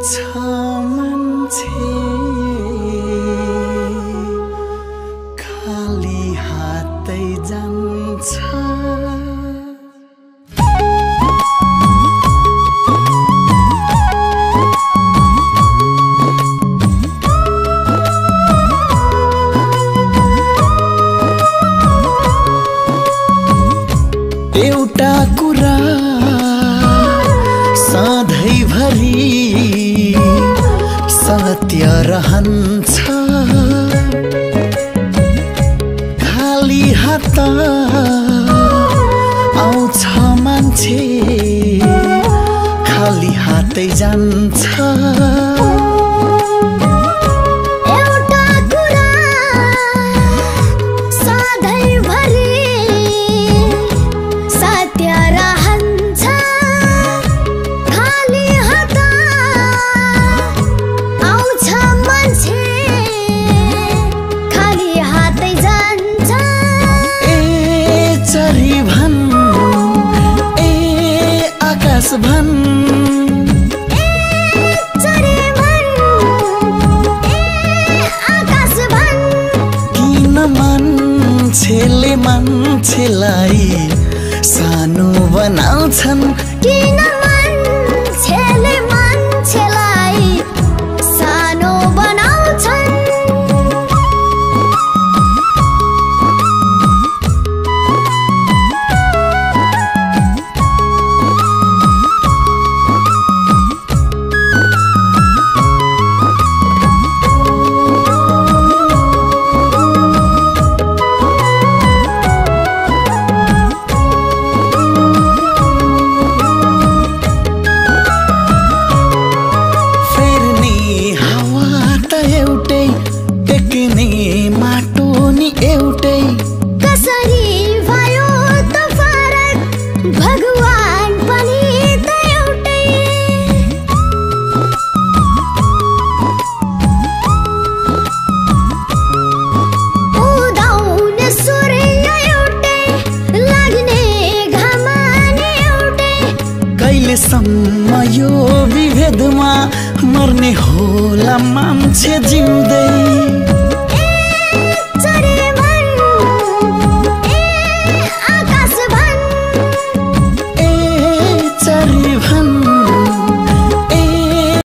मान्छे खाली हातै जान्छ। एउटा कुरा सधैँभरि सत्य रहन्छ, खाली हात आउँछ मान्छे खाली हातै जान्छ। भन किन मान्छेले मान्छेलाई सानो बनाउँछन्, किन मान्छेले मान्छेलाई सानो बनाउँछन्। माटो नि एउटै कसरी भयो त फरक, भगवान पनि त एउटै। उदाउने सूर्य एउटै, लाग्ने घाम नि एउटै। कहिलेसम्म यो विभेदमा मर्ने होला मान्छे जिउँदै।